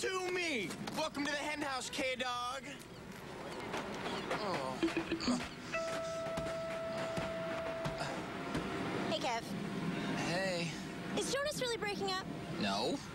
to me. Welcome to the hen house, K-Dog. Oh. Hey, Kev. Hey. Is Jonas really breaking up? No.